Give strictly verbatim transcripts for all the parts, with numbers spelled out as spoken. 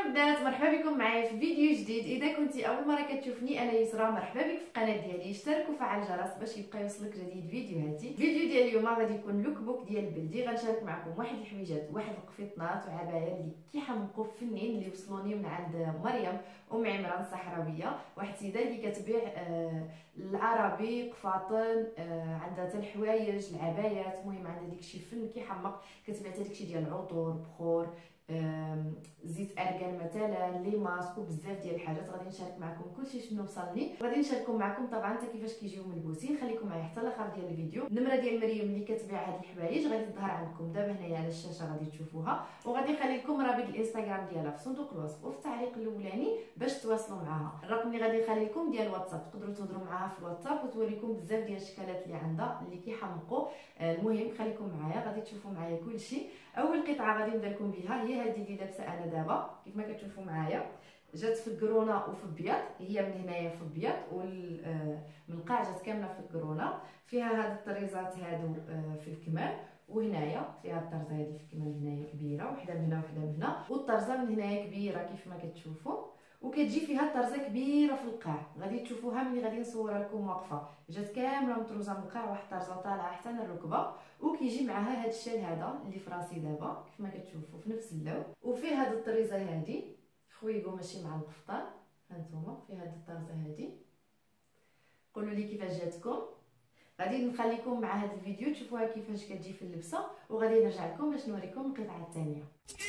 البنات، مرحبا بكم معايا في فيديو جديد. اذا كنتي اول مره كتشوفني انا يسرا، مرحبا بك في القناه ديالي. اشترك وفعل الجرس باش يبقى يوصلك جديد فيديوهاتي. الفيديو ديال اليوم غادي يكون لوك بوك ديال بلدي. غنشارك معكم واحد الحويجات، واحد القفيطنات وعبايه اللي كيحمقوا فنين اللي وصلوني من عند مريم ام عمران الصحراويه، واحد السيده اللي كتبيع آه العربي، قفاطن، آه عندها حتى الحوايج، العبايات، المهم عندها داكشي فن كيحمق. كتبيع حتى داكشي ديال العطور، بخور، زيت ارغان مثلا، لي ماسك وبزاف ديال الحاجات. غادي نشارك معكم كلشي شنو وصلني، غادي نشارككم معكم طبعا حتى كيفاش كيجيو ملبوسين. خليكم معايا حتى الاخر ديال الفيديو. النمره ديال مريم اللي كتبيع هاد الحوايج غادي تظهر عندكم دابا هنايا على الشاشه، غادي تشوفوها، وغادي نخلي لكم رابط الانستغرام ديالها في صندوق الوصف وفي التعليق الاولاني باش تواصلوا معها. الرقم اللي غادي نخلي لكم ديال الواتساب، تقدروا تهضروا معها في الواتساب وتوريكم بزاف ديال الشكالات اللي عندها اللي كيحمقوا. المهم خليكم معايا، غادي تشوفوا معايا كلشي. اول قطعه غادي نبدا لكم بها هي هذه اللي لابسه انا دابا كيف ما كتشوفوا معايا. جات في الكرونه وفي البيض، هي من هنايا في البيض ومن القاع جات كامله في الكرونه. فيها هاد الطريزات هادو في الكمال، وهنايا فيها الطرزه هذه في الكمال هنايا كبيره، وحده من هنا وحده من هنا، والطرزه من هنايا كبيره كيف ما كتشوفوا، وكتجي فيها الطرزه كبيره في القاع. غادي تشوفوها ملي غادي نصورها لكم واقفه. جات كامله مطروزه من القاع، واحد الطرزه طالعه حتى للركبه، وكيجي معها هاد الشال هذا اللي في راسي دابا كيف ما كتشوفوا في نفس اللون. وفيه هاد الطريزه هادي خويقو ماشي مع القفطان، هانتوما فيه هاد الطرزه هادي. قولوا لي كيفاش جاتكم. غادي نخليكم مع هاد الفيديو تشوفوها كيفاش كتجي في اللبسه، وغادي نرجع لكم باش نوريكم القطعه الثانيه.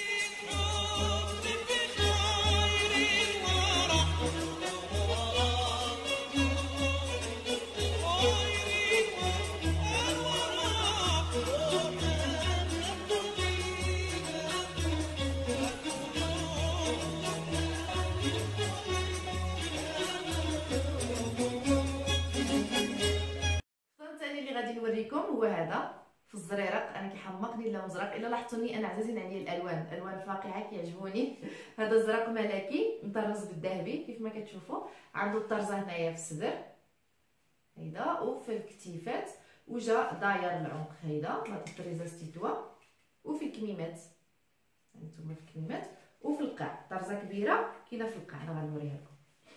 غادي نوريكم هو هذا في الزريرق. انا كيحمقني اللون الزرق، الا لاحظتوني انا عزيزين عليا الالوان، الالوان الفاقعه كيعجبوني. هذا الزرق ملكي مطرز بالذهبي كيف ما كتشوفوا. عنده الطرزه هنايا في الصدر هيدا وفي الكتيفات، وجا داير العنق هيدا هاد الطريزه ستيتوا، وفي الكميمات هانتوما في الكميمات، وفي القاع طرزه كبيره كاينه في القاع. انا غنوريها لكم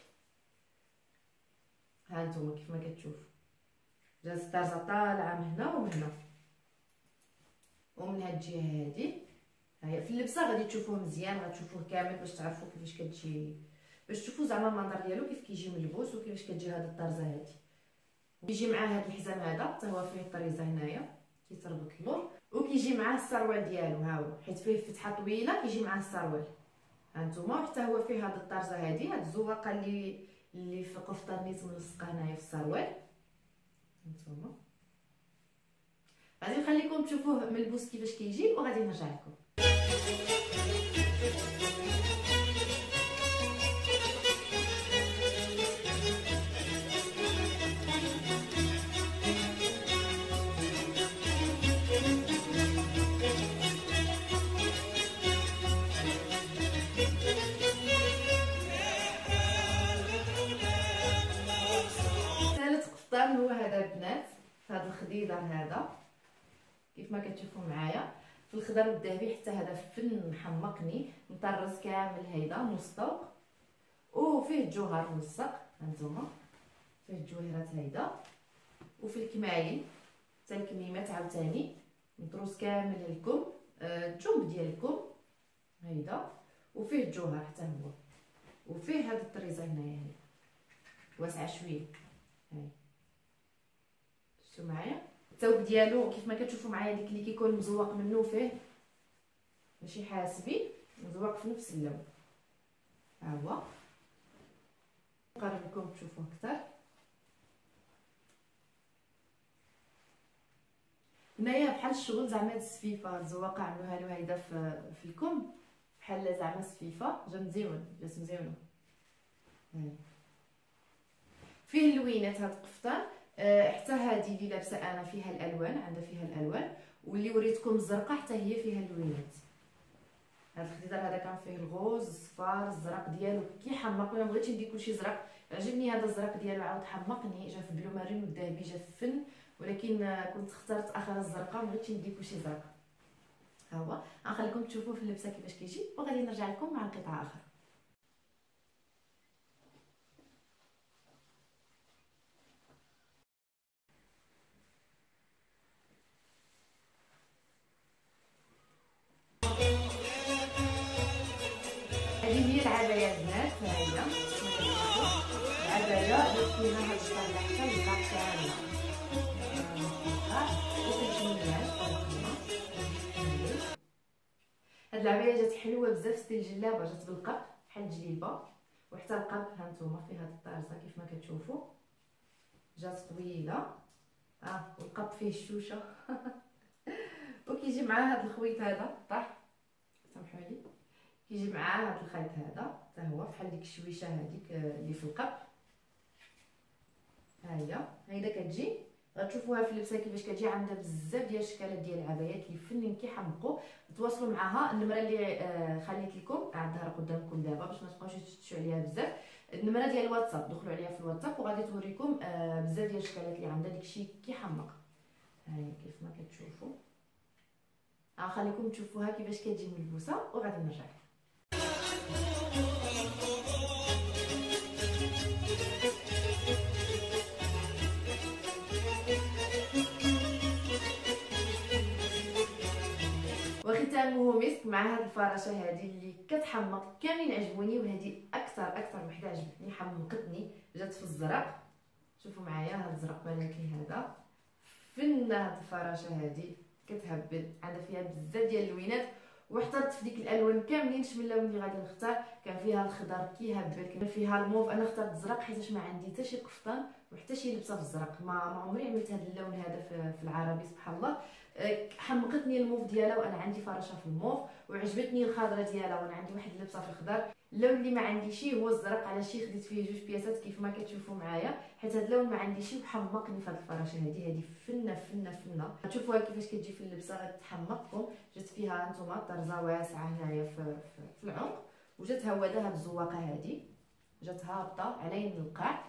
هانتوما كيف ما كتشوفوا. جات الطرزه طالعه من هنا ومن هنا ومن هاد الجهه هادي. هيا في اللبسه غادي تشوفوه مزيان، غتشوفوه كامل باش تعرفوا كيفاش كتجي، باش تشوفوا زعما المنظر ديالو كيف كيجي ملبوس وكيفاش كتجي هاد الطرزه هادي. ويجي معاه هاد الحزام هذا حتى هو فيه الطريزه هنايا كيتربط اللور، وكيجي معاه السروال ديالو ها هو، حيت فيه فتحه طويله كيجي معاه السروال هانتوما. وحتى هو فيه هاد الطرزه هادي، هاد الزواقه اللي اللي في قفطانيت ملصقه هنايا في السروال هانتوما. غادي نخليكم تشوفوه ملبوس كيفاش كيجي وغادي نرجع لكم. ثالث قفطان هو هذا البنات، هذا الخديدر هذا كيف ما كتشوفوا معايا في الخضر والذهبي. حتى هذا فن حمقني، مطرز كامل هيدا مستوق، وفيه الجوهر ملصق هانتوما، فيه الجوهرات هيدا، وفي الكماين حتى الكميمات عاوتاني مطروز كامل الكم، الجنب ديال الكم هيدا، وفيه الجوهر حتى هو، وفيه هاد الطريزه هنايا هي واسعه شويه. هاي شفتوا معايا الثوب ديالو كيف ما كتشوفوا معايا، ديك اللي كيكون مزوق منه فيه ماشي حاسبي، مزوق في نفس اللون. ها هو نقرب لكم تشوفوه اكثر. هنايا بحال الشغل زعما السفيفه، الزواقه عملوها له هيدا في, في الكم بحال زعما السفيفه، جا مزيون، جات مزيونه. فيه اللوينات هاد القفطان. أه حتى هذه اللي لابسه انا فيها الالوان، عندها فيها الالوان، واللي وريتكم الزرقاء حتى هي فيها اللوينات. هاد الخديدر هذا كان فيه الغوز، الصفار، الزرق ديالو كيحمق. ما بغيتش ندير كلشي زرق، عجبني هذا الزرق ديالو عاود حمقني، جا في بلو مارين والذهبي جا في فن، ولكن كنت اخترت اخر الزرقاء، ما بغيتش ندير كلشي زرق. ها هو غنخليكم تشوفوه في اللبسه كيفاش كيجي، وغادي نرجع لكم مع القطعه اخرى. العبايه البنات ها هي العبايه درت فيها هاد الطريقه حتى القاع كامله هاد العبايه جات حلوه بزاف ستيل جلابه، جات بالقب بحال الجليبه وحتى القب ها نتوما فيها هاد الطرزه كيف ما كتشوفوا، جات طويله اه والقب فيه الشوشه وكيجي معاه هاد الخويط هذا طاح سامحوا لي، كيجي معاه هاد الخيط هذا حتى هو بحال ديك الشويشه هذيك اللي في القب. ها هي هيدا كتجي غتشوفوها في اللبسه كيفاش كتجي، عندها بزاف ديال الاشكالات ديال العبايات اللي فنين كيحمقوا. تواصلوا معها، النمره اللي آه خليت لكم عندها راه قدامكم دابا باش ما تبقاوش تفتشوا عليها بزاف، النمره ديال الواتساب دخلوا عليها في الواتساب وغادي توريكم آه بزاف ديال الاشكالات اللي عندها داكشي كيحمق. ها هي كيف ما كتشوفوا، غنخليكم تشوفوها كيفاش كتجي ملبوسه وغادي نرجع. وختامه مسك مع هاد الفراشه هذه اللي كتحمق، كاملين عجبوني وهذه اكثر اكثر وحده عجبتني حمقتني، جات في الزرق. شوفوا معايا هاد الزرق بناتي هذا فنه، هاد الفراشه هذه كتهبل، عندها فيها بزاف ديال اللوينات واحترت في ديك الالوان كاملين. شمن اللون اللي غادي نختار؟ كان فيها الخضر كيهبل، كان فيها الموف، انا اخترت الزرق حيتاش ما عندي حتى شي قفطان وحتى شي لبسه في الزرق، ما ما عمري عملت هذا اللون هذا في العربي سبحان الله. حمقتني الموف ديالها وانا عندي فراشه في الموف، وعجبتني الخضره ديالها وانا عندي واحد اللبسه في الخضر. اللون اللي ما عندي شي هو الزرق، على شي خديت فيه جوج بياسات كيف ما كتشوفوا معايا، حيت هذا اللون ما عندي شي وحمقني في هذه الفراشه هذه. هذه فنه فنه فنه، تشوفوها كيفاش كتجي في اللبسه غتحمقكم. جات فيها نتوما طرزه واسعه هنايا في, في, في العنق، وجات هوده هاد الزواقه هذه جات هابطه على يمين القاع،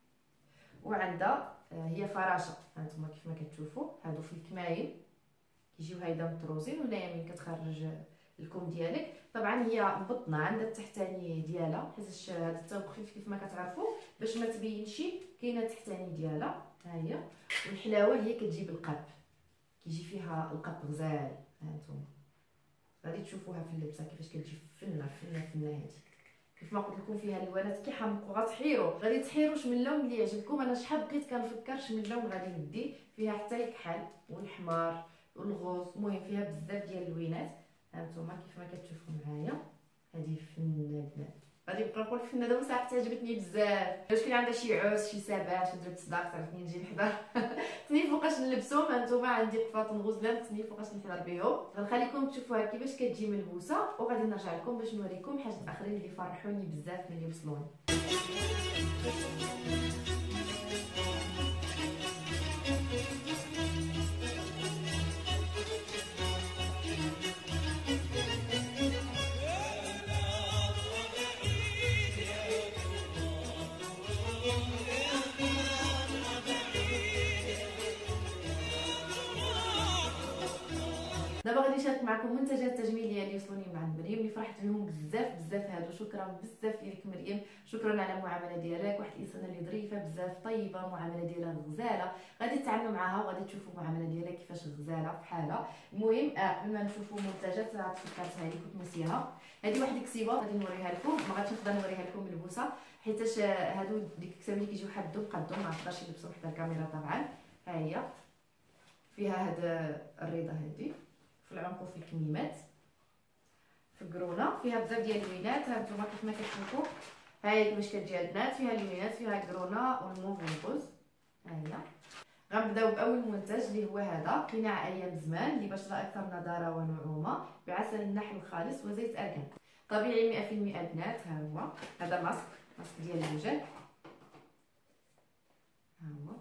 وعندها هي فراشه هانتوما كيف ما كتشوفوا هادو في الكماين كيجيو هايدا مطروزين، وهنايا من كتخرج الكم ديالك. طبعا هي مبطنه عندها التحتاني ديالها حيت هذا الثوب خفيف كيف ما كتعرفوا باش ما تبينش، كاينه التحتاني ديالها ها هي. والحلاوه هي كتجي بالقب، كيجي فيها القب غزال هانتوما غادي تشوفوها في اللبسه كيفاش كتجي فنه فنه فنه. هذه كيف ما قلت لكم فيها الوانات كيحمقوا، غتحيروا غادي تحيروا شمن اللون اللي يعجبكم. انا شحال بقيت كنفكر شمن اللون غادي ندي، فيها حتى الكحل والحمار والغوص، المهم فيها بزاف ديال اللوينات. هانتوما كيف ما كتشوفوا معايا هذه فنه البنات، غادي نبقى نقول فنه دابا صراحه عجبتني بزاف. واش كاين عندها شي عوس شي سبع شي درت صداق تعرفني نجي نحضر تني فوقاش نلبسهم. هانتوما عندي قفاطن غزلان تني فوقاش نحضر بهم. غنخليكم تشوفوها كيفاش كتجي ملبوسه وغادي نرجع لكم باش نوريكم حاجات اخرين اللي فرحوني بزاف ملي وصلوني. دابا غادي نشارك معكم منتجات تجميليه اللي وصلوني من عند مريم اللي فرحت بهم بزاف بزاف. هادو شكرا بزاف ليك مريم، شكرا على المعامله ديالك، واحد الانسانه اللي ظريفه بزاف طيبه، المعامله ديالها غزاله، غادي تتعاملوا معها وغادي تشوفوا المعامله ديالها كيفاش غزاله بحالها. المهم قبل ما نشوفوا منتجات تفكرتها لي كنت نسيها، هذه واحد الكسيبه غادي نوريها لكم، ما غاديش نقدر نوريها لكم ملبوسه حيتاش هادو ديك الكساوي اللي كيجيو حدهم قدهم ما نقدرش نلبسهم حتى الكاميرا طبعا. ها هي فيها هاد الريضه هذه في العنق وفي الكميمات في القرونه، فيها بزاف ديال اللوينات. هانتوما كيف ما كتشوفوا ها هي كيفاش كتجي البنات، فيها اللوينات فيها القرونه والموف والغوز. ها هي غنبداو باول منتج اللي هو هذا قناع ايام زمان لبشره اكثر نضاره ونعومه بعسل النحل الخالص وزيت اركان طبيعي مئة بالمئة البنات. ها هو هذا ماسك ماسك ديال الوجه، ها هو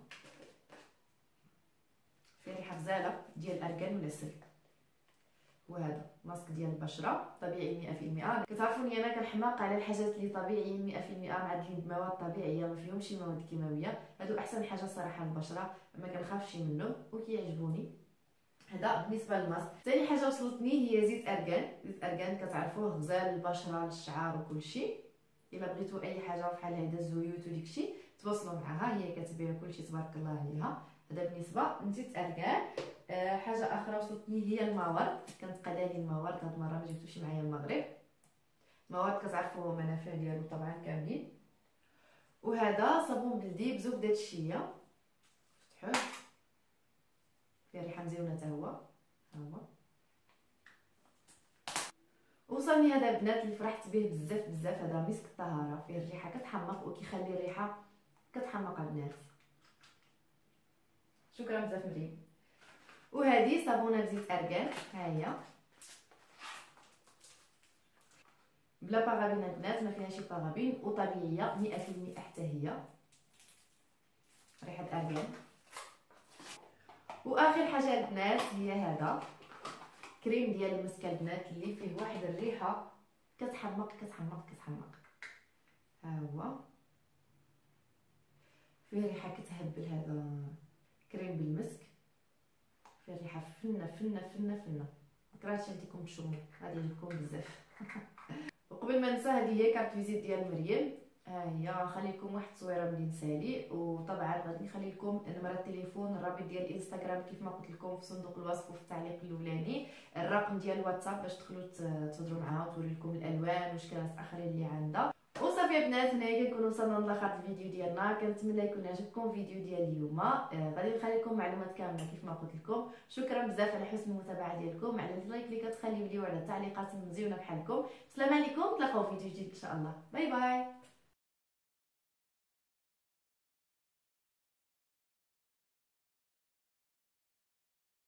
فيه ريحه غزاله ديال الاركان ولا السلك. وهذا ماسك ديال البشره طبيعي مئة بالمئة. كتعرفوني انا كنحماق على الحاجات اللي طبيعيين مئة بالمئة معدلين بمواد طبيعيه ما فيهمش مواد كيماويه، هادو احسن حاجه صراحه للبشره ما كنخافش منهم وكيعجبوني. هذا بالنسبه للماسك. ثاني حاجه وصلتني هي زيت ارغان. زيت ارغان كتعرفوه غزال للبشره للشعر وكل شيء، الا بغيتوا اي حاجه بحال هذا الزيوت وديك الشيء تواصلوا معها، هي كتبيع كل شيء تبارك الله عليها. هذا بالنسبه لزيت ارغان. أه حاجه اخرى وصلتني هي الماورد، كانت قلالي الماورد هاد المره ما جبتوش معايا المغرب. مواد كتعرفوا المنافع ديالو طبعا كاملين. وهذا صابون بلدي بزبده الشيه، فتحوه فيه ريحه مزيونه حتى هو. ها هو وصلني هذا البنات اللي فرحت به بزاف بزاف. هذا مسك الطهاره، فيه الريحه كتحمق وكيخلي الريحه كتحمق البنات. شكرا بزاف مريم. وهذه صابونه بزيت ارغان، ها هي بلا باغابين البنات، ما فيهاش باغابين وطبيعيه مية في المية حتى هي، ريحه ارغان. واخر حاجه البنات هي هذا كريم ديال المسك البنات اللي فيه واحد الريحه كتحمق كتحمق كتحمق. ها هو فيه ريحه كتهبل، هذا كريم بالمسك فيه ريحه فنه فنه فنه فنه. مكرهتش نديكم تشموا، غادي يعجبكم بزاف. وقبل ما ننسى، هذه هي كارت فيزيت ديال مريم، ها هي غنخلي لكم واحد التصويره ملي نسالي. وطبعا غادي نخلي لكم نمره التليفون، الرابط ديال الانستغرام كيف ما قلت لكم في صندوق الوصف وفي التعليق الاولاني، الرقم ديال الواتساب باش تدخلوا تهضروا معها وتوري لكم الالوان وشكلات اخرين اللي عندها. وصافي يا بنات، هنايا كنكونوا وصلنا لاخر الفيديو ديالنا. كنتمنى يكون عجبكم الفيديو ديال اليوم. آه غادي نخلي لكم معلومات كامله كيف ما قلت لكم. شكرا بزاف على حسن المتابعه ديالكم، على اللايك اللي كتخليو لي وعلى التعليقات المزيونه بحالكم. السلام عليكم، تلاقاو في فيديو جديد ان شاء الله. باي باي.